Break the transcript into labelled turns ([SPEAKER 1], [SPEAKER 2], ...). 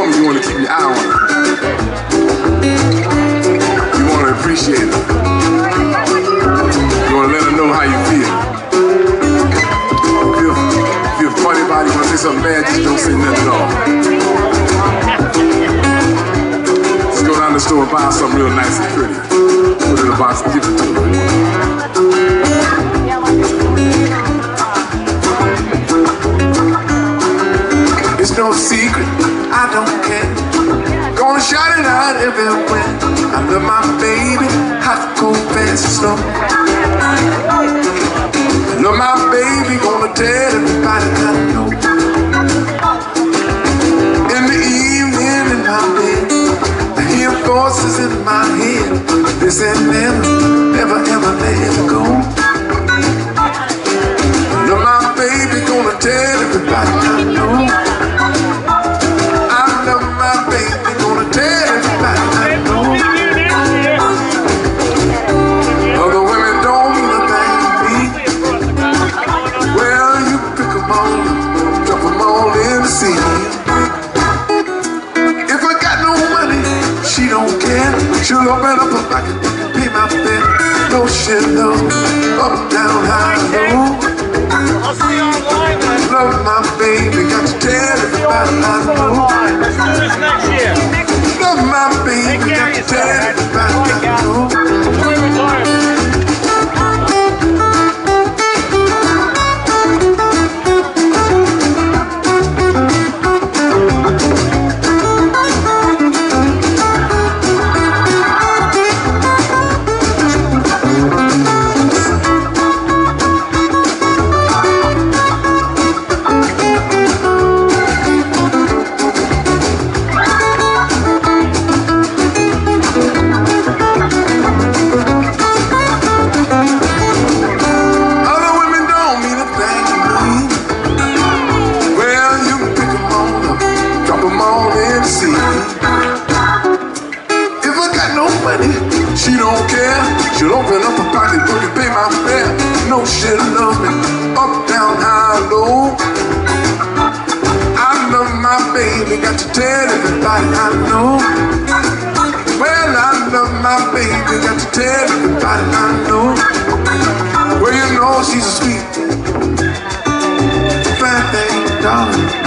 [SPEAKER 1] long as you want to keep your eye on her. You want to appreciate her. You want to let her know how you feel. If you're funny about it, you want to say something bad, just don't say nothing at all. Just go down the store and buy something real nice and pretty. Put it in a box and give it to her. It's no secret, I don't care. Gonna shout it out everywhere. I love my baby, hot, cold, fast, and slow. I love my baby, gonna tell everybody I know. In the evening in my bed, I hear voices in my head. They say never, never, ever let it go. I love my baby, gonna tell everybody I know. She'll open up her pocket, pay my bill. No shit, no, up, down, high, low. I'll see you online, man. Love my baby, got to tell everybody I know. Let's do this next year. Love my baby, got to tell everybody I know. She don't care, she'll open up her pocketbook and pay my fare. No, she'll love me, up, down, high, low. I love my baby, got to tell everybody I know. Well, I love my baby, got to tell everybody I know. Well, you know she's a sweet thing, fine thing, darling.